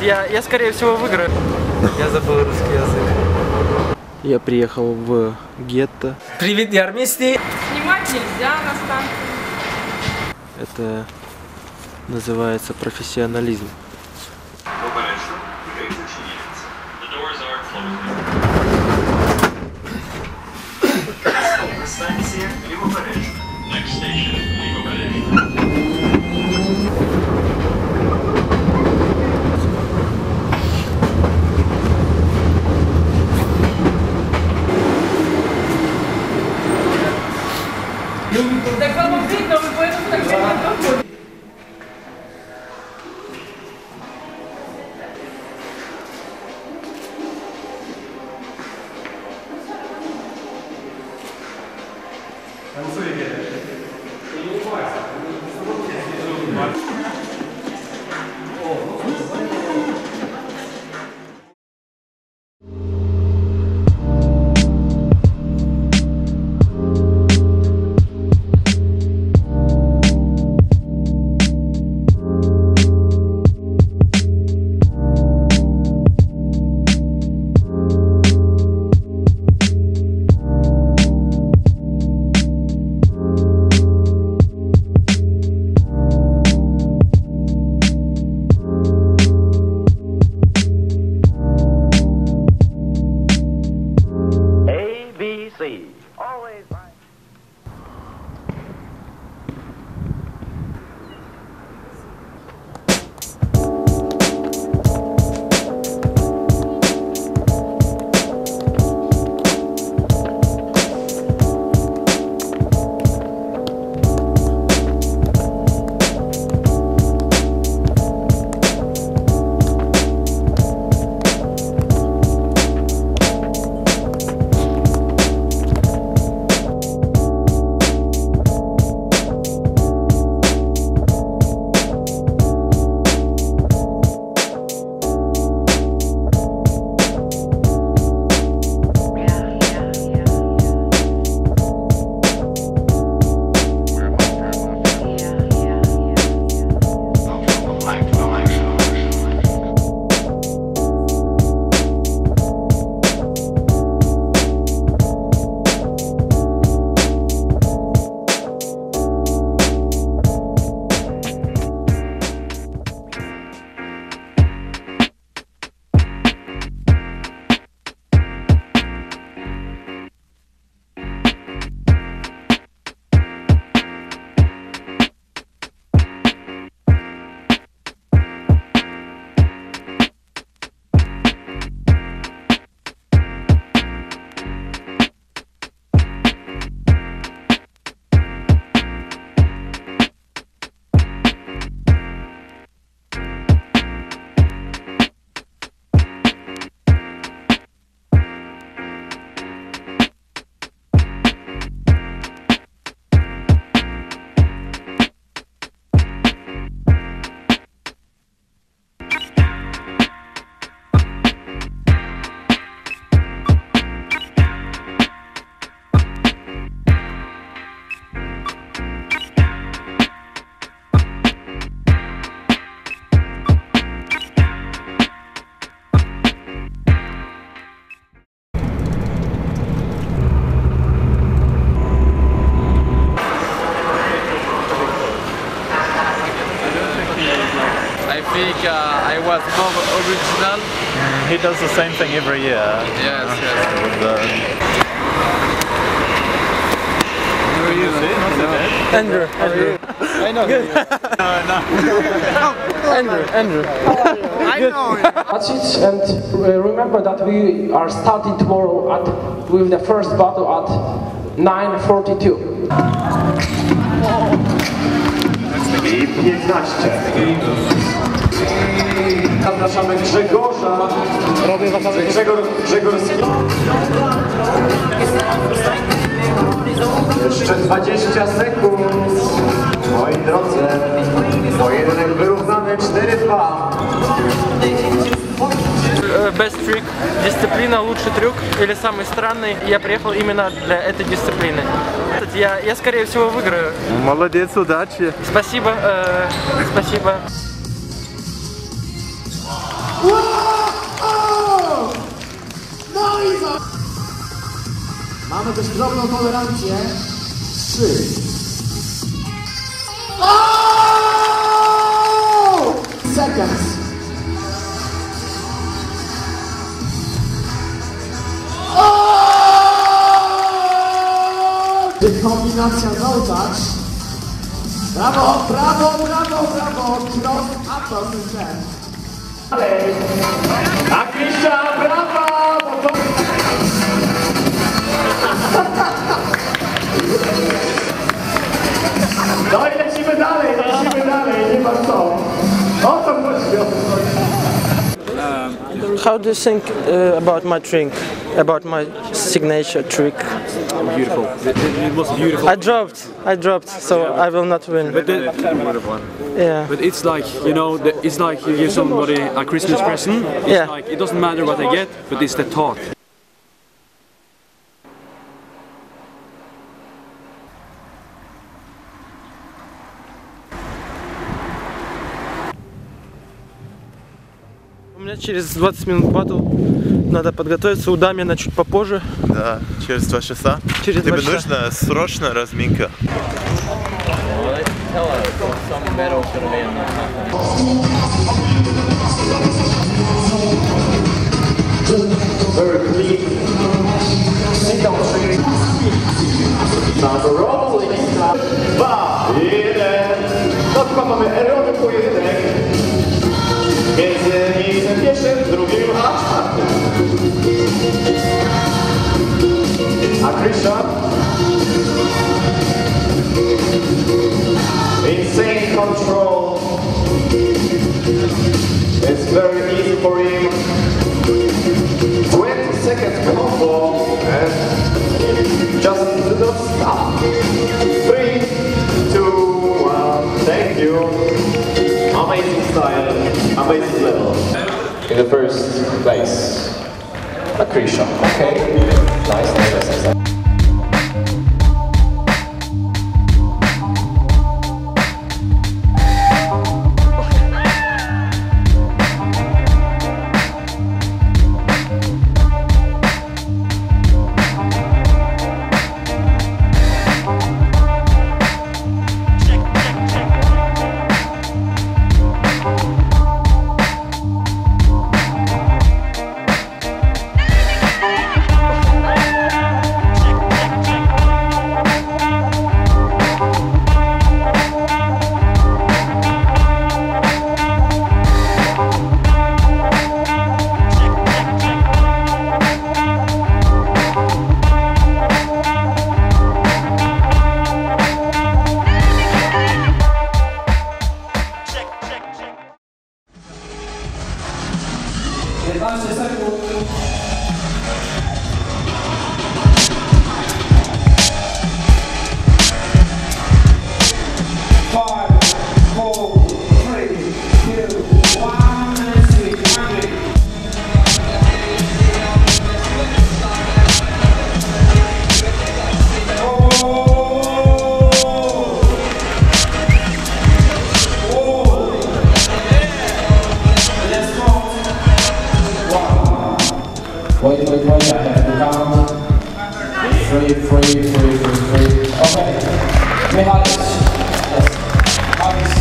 я скорее всего выиграю. Я забыл русский язык. Я приехал в гетто. Привет, я армейский. Снимать нельзя на станции. Это называется профессионализм. Станция Lubasz. Next station, Lubasz. Так вам видно, вы поэтому так медленно проходите. think I was more original. He does the same thing every year. Yes, yes. Who are you? Not so bad. Andrew. I know. Good. Andrew. I know. That's it, and remember that we are starting tomorrow with the first battle at 9:42. I 15. Zapraszamy Grzegorza. Grzegorski. Jeszcze 20 sekund. Moi drodzy, pojedynek wyrównany 4-2. Best trick, дисциплина, лучший трюк или самый странный. Я приехал именно для этой дисциплины. Я скорее всего выиграю. Молодец, удачи. Спасибо, спасибо. Mamy też drobną tolerancję. 3. Seconds. Kombinacja no touch. Brawo, brawo, brawo, brawo. Cross up ten ten. A Krystian, brawa! Bo to... No i lecimy dalej, nie ma co. O to chodzi. How do you think about my trick? About my signature trick? Beautiful. It was beautiful. I dropped, so I will not win. But Yeah. but it's like, you know, it's like you give somebody a Christmas present. It's Yeah. like, it doesn't matter what they get, but it's the thought. У меня через 20 минут батл. Надо подготовиться, у Дамина чуть попозже. Да, через 2 часа. Через 2 Тебе часа. нужна срочно разминка. Very clean. Sit down straight. Now the rolling start. 2, 1. No chyba mamy erony pojedynek. Między miejscem pierwszym, drugim a czwartym. A Christian? Insane control. It's very easy for him. 20 seconds combo and just do not stop. 3, 2, 1. Thank you. Amazing style, amazing level. In the first place, Akrisha. Okay, nice. Wait, I have to count. 3. Okay. Mihalis. Yes. Mihalis.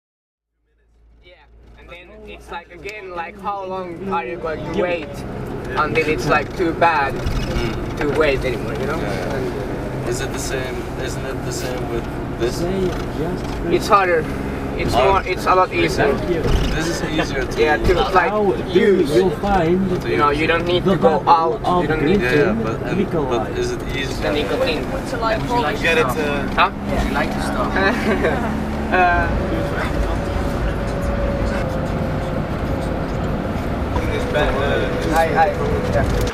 Yeah, and then it's like again, like how long are you going to wait? until it's like too bad to wait anymore, you know? Is it the same? Isn't it the same with this? It's harder. It's more. It's a lot easier. This is easier to to like use. You'll find. You know, you don't need to go out. You don't need to. but is it easy? The nicotine. Get it to. Huh? You like to stop. Yeah.